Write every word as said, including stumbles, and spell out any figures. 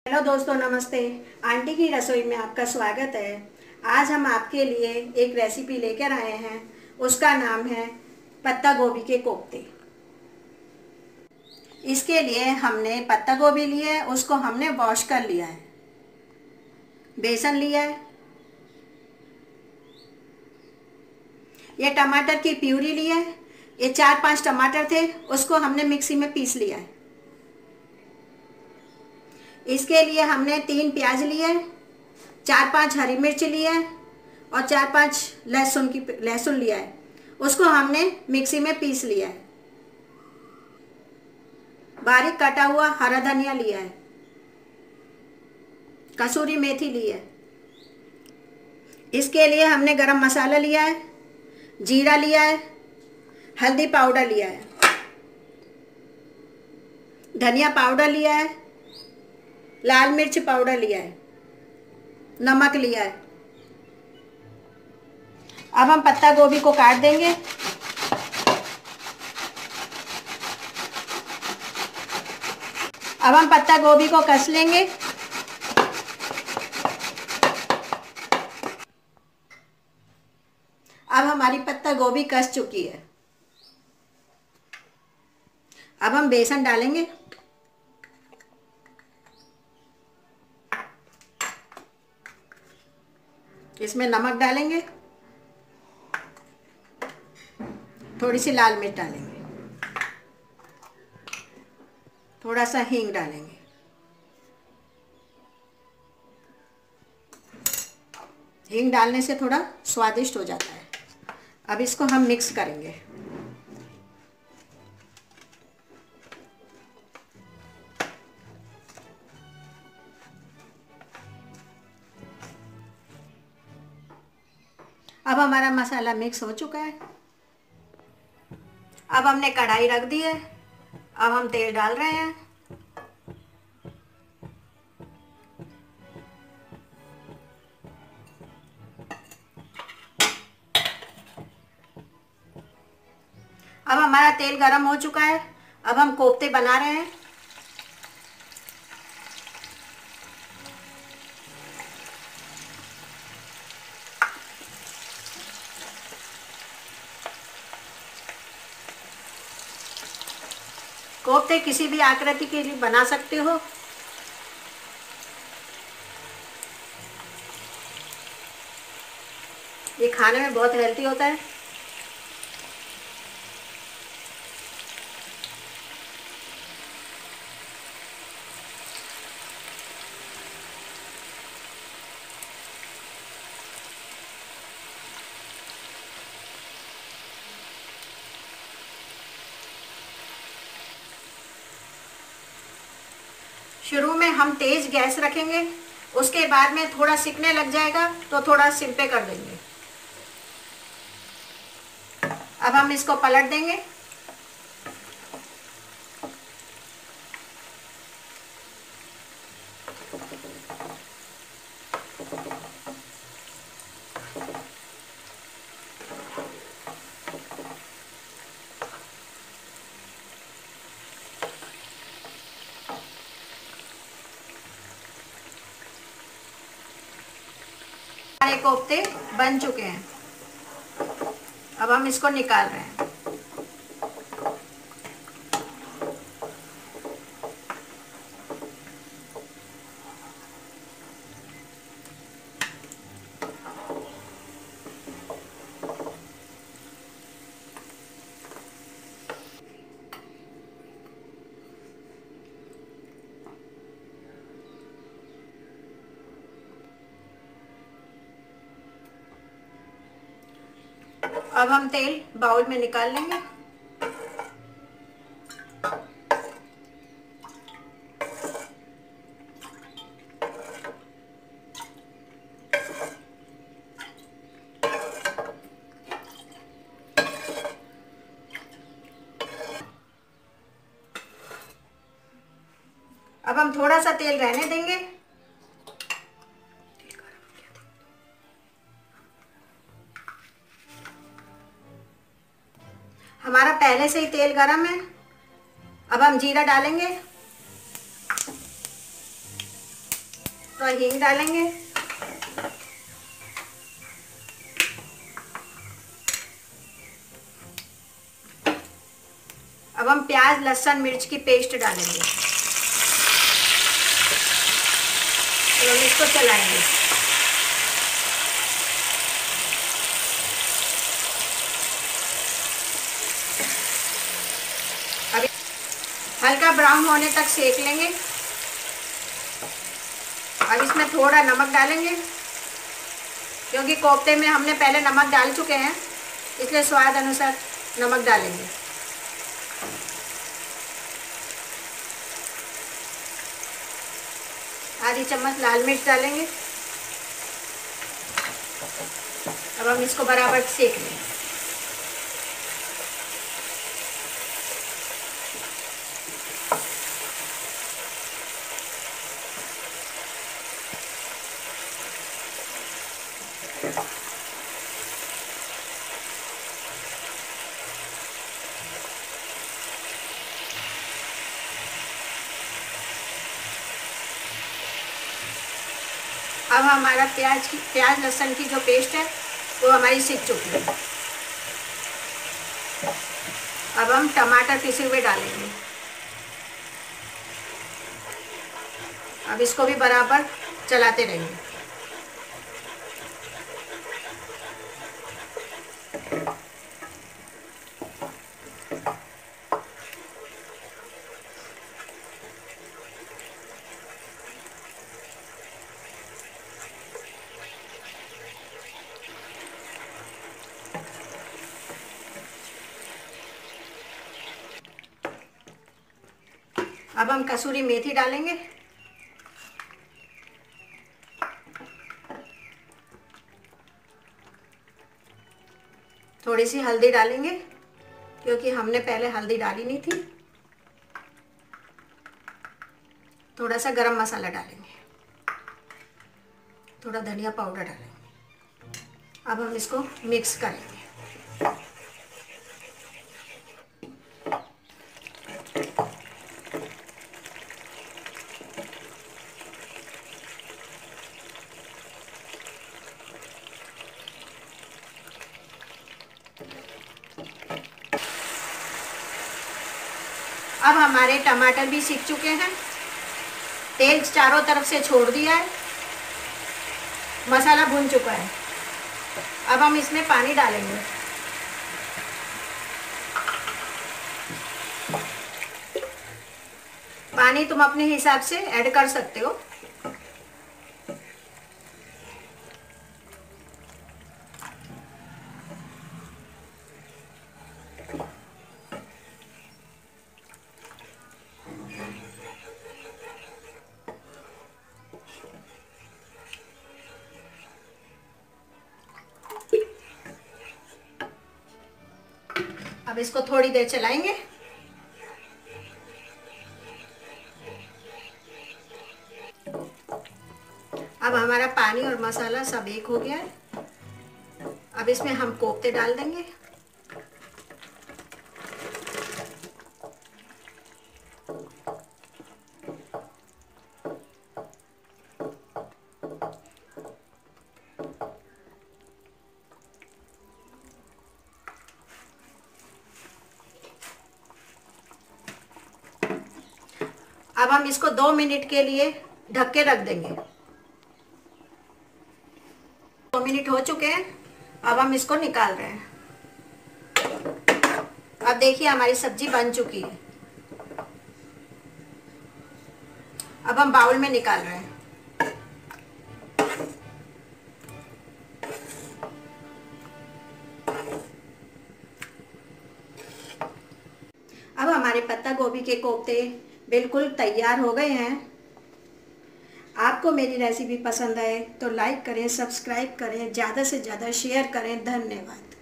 Hello दोस्तों, नमस्ते। Aunty की रसोई में आपका स्वागत है। आज हम आपके लिए एक रेसिपी लेकर आए हैं। उसका नाम है पत्ता गोभी के कोफ्ते। इसके लिए हमने पत्ता गोभी लिया है, उसको हमने वॉश कर लिया है। बेसन लिया है। ये टमाटर की प्यूरी लिया है। ये चार पांच टमाटर थे, उसको हमने मिक्सी में पीस लिया है। इसके लिए हमने तीन प्याज लिए हैं, चार पांच हरी मिर्च लिए हैं और चार पांच लहसुन की लहसुन लिया है। उसको हमने मिक्सी में पीस लिया है। बारीक कटा हुआ हरा धनिया लिया है। कसूरी मेथी ली है। इसके लिए हमने गरम मसाला लिया है, जीरा लिया है, हल्दी पाउडर लिया है, धनिया पाउडर लिया है, लाल मिर्च पाउडर लिया है, नमक लिया है। अब हम पत्ता गोभी को काट देंगे। अब हम पत्ता गोभी को कस लेंगे। अब हमारी पत्ता गोभी कस चुकी है। अब हम बेसन डालेंगे। इसमें नमक डालेंगे, थोड़ी सी लाल मिर्च डालेंगे, थोड़ा सा हींग डालेंगे। हींग डालने से थोड़ा स्वादिष्ट हो जाता है। अब इसको हम मिक्स करेंगे। अब हमारा मसाला मिक्स हो चुका है। अब हमने कढ़ाई रख दी है। अब हम तेल डाल रहे हैं। अब हमारा तेल गरम हो चुका है। अब हम कोफ्ते बना रहे हैं। कोफ्ते किसी भी आकृति के लिए बना सकते हो। ये खाने में बहुत हेल्दी होता है। शुरू में हम तेज गैस रखेंगे, उसके बाद में थोड़ा सिकने लग जाएगा तो थोड़ा सिम पे कर देंगे। अब हम इसको पलट देंगे। हमारे कोफ्ते बन चुके हैं। अब हम इसको निकाल रहे हैं। अब हम तेल बाउल में निकाल लेंगे। अब हम थोड़ा सा तेल रहने देंगे। हमारा पहले से ही तेल गरम है। अब हम जीरा डालेंगे। तो हींग डालेंगे। अब हम प्याज लहसुन मिर्च की पेस्ट डालेंगे और हम इसको चलाएंगे। अभी हल्का ब्राउन होने तक सेक लेंगे। अब इसमें थोड़ा नमक डालेंगे, क्योंकि कोफ्ते में हमने पहले नमक डाल चुके हैं, इसलिए स्वाद अनुसार नमक डालेंगे। आधी चम्मच लाल मिर्च डालेंगे। अब हम इसको बराबर सेक लेंगे। अब हमारा प्याज की प्याज लहसुन की जो पेस्ट है वो हमारी सीख चुकी है। अब हम टमाटर पिसे हुए डालेंगे। अब इसको भी बराबर चलाते रहेंगे। अब हम कसूरी मेथी डालेंगे। थोड़ी सी हल्दी डालेंगे, क्योंकि हमने पहले हल्दी डाली नहीं थी। थोड़ा सा गरम मसाला डालेंगे, थोड़ा धनिया पाउडर डालेंगे। अब हम इसको मिक्स करेंगे। अब हमारे टमाटर भी सीख चुके हैं, तेल चारों तरफ से छोड़ दिया है, मसाला भुन चुका है। अब हम इसमें पानी डालेंगे। पानी तुम अपने हिसाब से ऐड कर सकते हो। अब इसको थोड़ी देर चलाएंगे। अब हमारा पानी और मसाला सब एक हो गया है। अब इसमें हम कोफ्ते डाल देंगे। अब हम इसको दो मिनट के लिए ढक के रख देंगे। दो मिनट हो चुके हैं। अब हम इसको निकाल रहे हैं। अब देखिए हमारी सब्जी बन चुकी है। अब हम बाउल में निकाल रहे हैं। अब हमारे पत्ता गोभी के कोफ्ते बिल्कुल तैयार हो गए हैं। आपको मेरी रेसिपी पसंद आए तो लाइक करें, सब्सक्राइब करें, ज़्यादा से ज़्यादा शेयर करें। धन्यवाद।